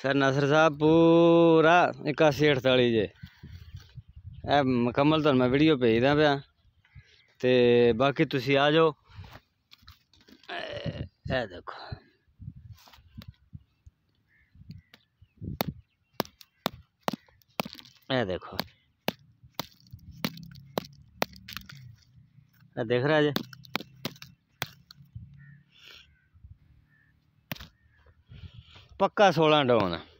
Sir Nasir साहब पूरा 8148 जे मुकम्मल तो मैं वीडियो भेजदा पाया ते बाकी तुसी आ जाओ। ए देखो ए देखो देख रहा है पक्का 16 डॉन।